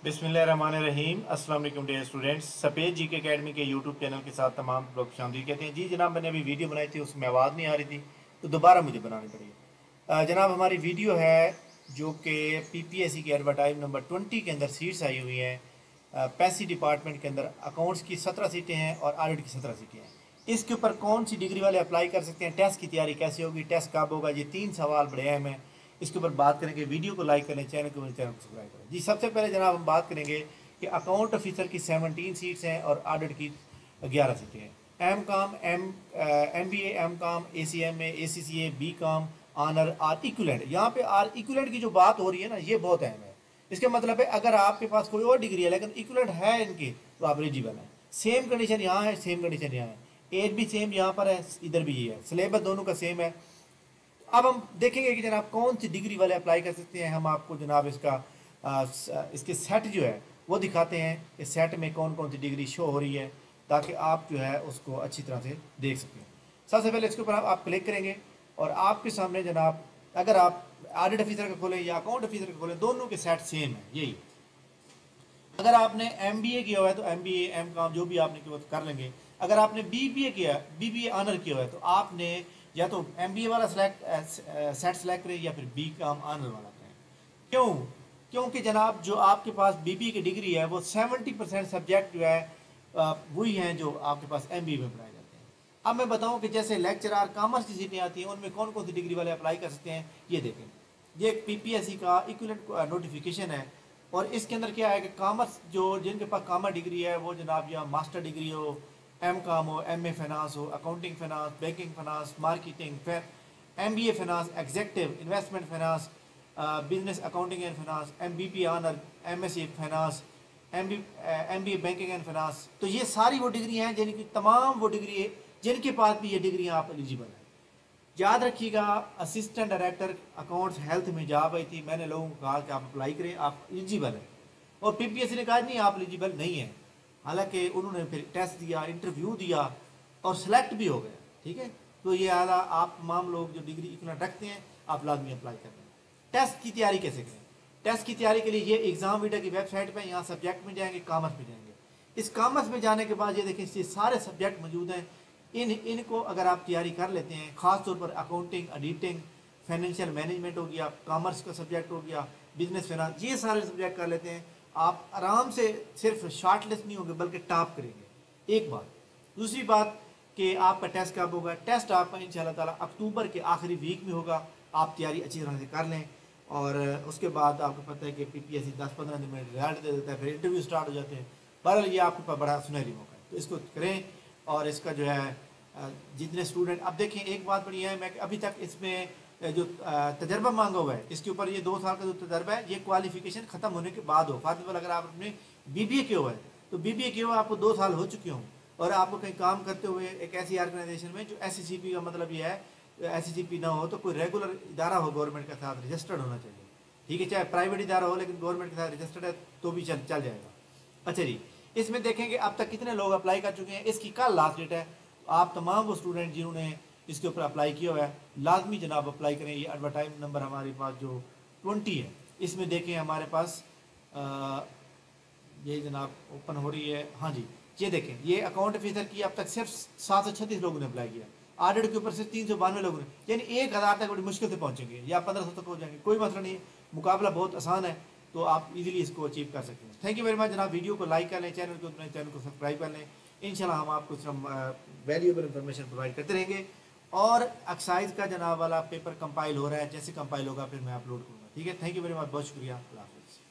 बिस्मिल्लाहिर्रहमानिर्रहीम। अस्सलाम वालेकुम डियर स्टूडेंट्स। सफ़ेद जी के अकेडमी के यूट्यूब चैनल के साथ तमाम लोग खुशामदीद कहते हैं। जी जनाब, मैंने अभी वीडियो बनाई थी, उसमें आवाज़ नहीं आ रही थी तो दोबारा मुझे बनानी पड़ी। जनाब, हमारी वीडियो है जो कि पीपीएससी की एडवर्टाइज नंबर 20 के अंदर सीट्स आई हुई हैं। पैसी डिपार्टमेंट के अंदर अकाउंट्स की 17 सीटें हैं और ऑडिट की 17 सीटें हैं। इसके ऊपर कौन सी डिग्री वाले अप्लाई कर सकते हैं, टेस्ट की तैयारी कैसे होगी, टेस्ट कब होगा, ये 3 सवाल बड़े अहम हैं। इसके ऊपर बात करेंगे। वीडियो को लाइक करें, चैनल को सब्सक्राइब करें। जी सबसे पहले जनाब हम बात करेंगे कि अकाउंट ऑफिसर की 17 सीट्स हैं और ऑडिट की 11 सीटें हैं। एम काम, M B M com, A C M A C C A, B com, honour, or equivalent. यहाँ पे आर इक्वलेंट की जो बात हो रही है ना, ये बहुत अहम है। इसका मतलब है अगर आपके पास कोई और डिग्री है लेकिन इक्वलेंट है इनकी तो आप एलिजिबल हैं। सेम कंडीशन यहाँ है, सेम कंडीशन यहाँ है, एज भी सेम यहाँ पर है, इधर भी ये है, सिलेबस दोनों का सेम है। अब हम देखेंगे कि जनाब कौन सी डिग्री वाले अप्लाई कर सकते हैं। हम आपको जनाब इसके सेट जो है वो दिखाते हैं कि सेट में कौन कौन सी डिग्री शो हो रही है, ताकि आप जो है उसको अच्छी तरह से देख सकें। सबसे पहले इसके ऊपर आप क्लिक करेंगे और आपके सामने जनाब, अगर आप ऑडिट ऑफिसर का खोलें या अकाउंट ऑफिसर का खोलें, दोनों के सेट सेम है यही। अगर आपने MBA किया हुआ है तो MBA एम काम जो भी आपने किया वो कर लेंगे। अगर आपने BBA किया, BBA ऑनर किया हुआ है तो आपने या तो MBA वाला सेट सेलेक्ट करें या फिर बी काम ऑनर वाला करें। क्यों? क्योंकि जनाब जो आपके पास BBA की डिग्री है वो 70% सब्जेक्ट जो है वही हैं जो आपके पास MBA में पढ़ाए जाते हैं। अब मैं बताऊं कि जैसे लेक्चरर कॉमर्स की सीटें आती हैं, उनमें कौन कौन सी डिग्री वाले अप्लाई कर सकते हैं, ये देखें। ये एक PPSC का इक्विवेलेंट नोटिफिकेशन है और इसके अंदर क्या है कि कॉमर्स जो जिनके पास कॉमर्स डिग्री है वो जनाब या मास्टर डिग्री हो, एम काम हो, MA फाइनेंस हो, accounting finance, banking finance, marketing, MBA finance, executive investment finance, business accounting and finance, MBP honour, MSc finance, MBA banking and finance. तो ये सारी वो डिग्री हैं जिनकी तमाम वो डिग्री है जिनके पास भी ये डिग्री आप एलिजिबल हैं। याद रखिएगा, असिस्टेंट डायरेक्टर अकाउंट्स हेल्थ में जॉब आई थी, मैंने लोगों को कहा कि आप अप्लाई करें, आप एलिजिबल हैं। और PPSC ने कहा नहीं आप एलिजिबल नहीं है। हालांकि उन्होंने फिर टेस्ट दिया, इंटरव्यू दिया और सिलेक्ट भी हो गए। ठीक है, तो ये आला आप तमाम लोग जो डिग्री इक्वलेंट रखते हैं आप लाजमी अप्लाई कर रहे हैं। टेस्ट की तैयारी कैसे करें? टेस्ट की तैयारी के लिए ये एग्जाम वीडा की वेबसाइट पर यहाँ सब्जेक्ट में जाएंगे, कॉमर्स में जाएंगे। इस कॉमर्स में जाने के बाद ये देखें ये सारे सब्जेक्ट मौजूद हैं। इनको अगर आप तैयारी कर लेते हैं, ख़ास तौर पर अकाउंटिंग, ऑडिटिंग, फाइनेंशियल मैनेजमेंट हो गया, कॉमर्स का सब्जेक्ट हो गया, बिजनेस फाइनेंस, ये सारे सब्जेक्ट कर लेते हैं, आप आराम से सिर्फ शॉर्ट लिस्ट नहीं होंगे बल्कि टॉप करेंगे। एक बात। दूसरी बात कि आपका टेस्ट कब होगा? टेस्ट आपका इंशाल्लाह ताला अक्टूबर के आखिरी वीक में होगा। आप तैयारी अच्छी तरह से कर लें और उसके बाद आपको पता है कि PPSC 10-15 दिन में रिजल्ट दे देता है, फिर इंटरव्यू स्टार्ट हो जाते हैं। बहरहाल ये आपके पास बड़ा सुनहरी मौका है, तो इसको करें। और इसका जो है जितने स्टूडेंट, अब देखें एक बात बड़ी है, मैं अभी तक इसमें जो तजर्बा मांगा हुआ है इसके ऊपर, ये 2 साल का जो तजर्बा है ये क्वालिफिकेशन ख़त्म होने के बाद हो। फॉर अगर आपने BBA किया हुआ है तो BBA किया हुआ आपको 2 साल हो चुके हों और आपको कहीं काम करते हुए एक ऐसी ऑर्गेनाइजेशन में जो SCCP का मतलब ये है, SCCP ना हो तो कोई रेगुलर इदारा हो, गवर्नमेंट के साथ रजिस्टर्ड होना चाहिए। ठीक है, चाहे प्राइवेट इदारा हो लेकिन गवर्नमेंट के साथ रजिस्टर्ड है तो भी चल जाएगा। अच्छा जी, इसमें देखेंगे अब तक कितने लोग अप्लाई कर चुके हैं। इसकी कल लास्ट डेट है, तो आप तमाम वो स्टूडेंट जिन्होंने इसके ऊपर अप्लाई किया हुआ है लाजमी जनाब अप्लाई करें। ये एडवर्टाइज नंबर हमारे पास जो 20 है, इसमें देखें हमारे पास ये जनाब ओपन हो रही है। हाँ जी, ये देखें, ये अकाउंट ऑफिसर की अब तक सिर्फ 736 लोगों ने अप्लाई किया। ऑडिट के ऊपर सिर्फ 392 लोगों ने, यानी 1000 तक बड़ी मुश्किल से पहुंचेंगे या 1500 तक पहुंच जाएंगे। कोई मसला नहीं, मुकाबला बहुत आसान है, तो आप इजीली इसको अचीव कर सकते हैं। थैंक यू वेरी मच जनाब। वीडियो को लाइक कर लें, चैनल को सब्सक्राइब कर लें। इंशाल्लाह हम आपको some वैल्यूएबल इंफॉर्मेशन प्रोवाइड करते रहेंगे। और एक्साइज का जनाब वाला पेपर कंपाइल हो रहा है, जैसे कंपाइल होगा फिर मैं अपलोड करूँगा। ठीक है, थैंक यू वेरी मच, बहुत शुक्रिया, अल्लाह हाफिज़।